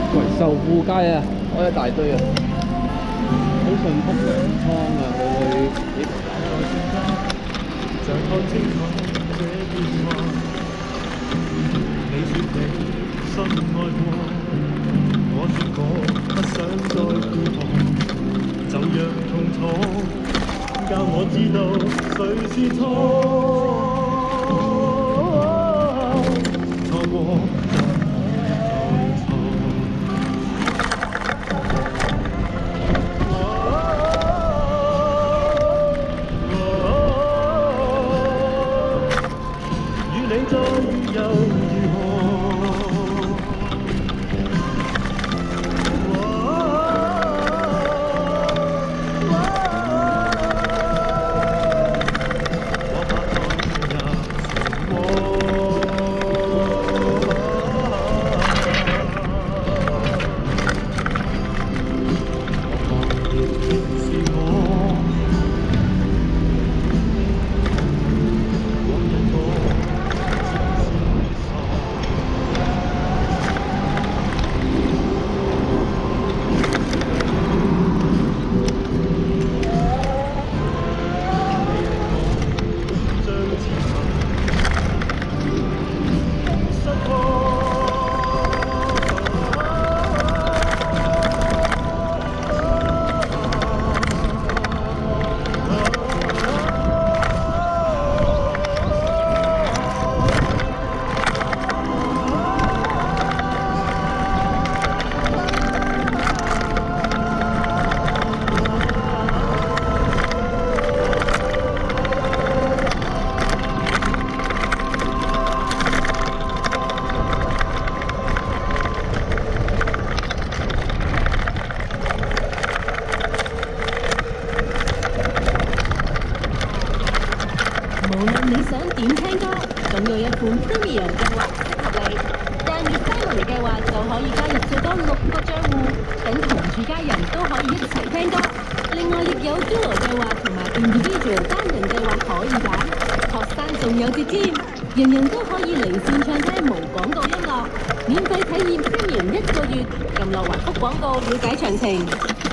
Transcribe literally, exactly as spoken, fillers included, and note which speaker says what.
Speaker 1: 喂，壽富街啊，開一大堆啊，好順福涼湯啊，佢會幾
Speaker 2: 像看清楚這變幻，你說你深愛過，我說我不想再顧旁，就讓痛楚教我知道誰是錯，錯過就再錯。與你再遇又如何？我怕當日沉默，我狂熱的是我，往日我。
Speaker 3: 無論你想點聽歌，總有一款 Premium 計劃適合你。訂閱 Family 計劃就可以加入最多六個賬戶，等同住家人都可以一齊聽歌。另外亦有 Duo 計劃同埋 Individual 單人計劃可以揀，學生仲有折添，人人都可以離線暢聽無廣告音樂，免費體驗 Premium 一個月。撳落環覆廣告了解詳情。